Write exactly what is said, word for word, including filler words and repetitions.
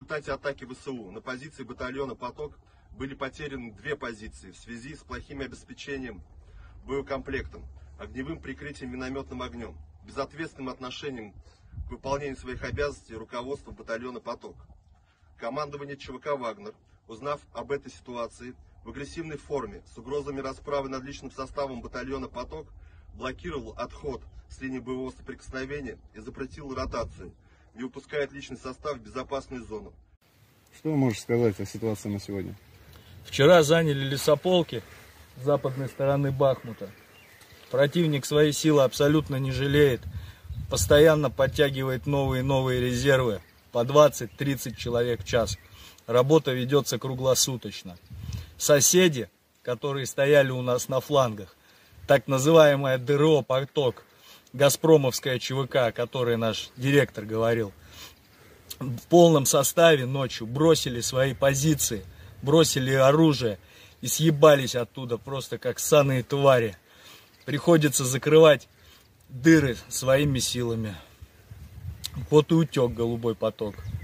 В результате атаки ВСУ на позиции батальона «Поток» были потеряны две позиции в связи с плохим обеспечением боекомплектом, огневым прикрытием минометным огнем, безответственным отношением к выполнению своих обязанностей руководства батальона «Поток». Командование ЧВК «Вагнер», узнав об этой ситуации, в агрессивной форме с угрозами расправы над личным составом батальона «Поток» блокировал отход с линии боевого соприкосновения и запретил ротацию, не выпускает личный состав в безопасную зону. Что вы можете сказать о ситуации на сегодня? Вчера заняли лесополки с западной стороны Бахмута. Противник свои силы абсолютно не жалеет, постоянно подтягивает новые и новые резервы по двадцать-тридцать человек в час. Работа ведется круглосуточно. Соседи, которые стояли у нас на флангах, так называемая ДРО «Поток», газпромовская ЧВК, о которой наш директор говорил, в полном составе ночью бросили свои позиции, бросили оружие и съебались оттуда просто как ссаные твари. Приходится закрывать дыры своими силами. Вот и утек голубой поток.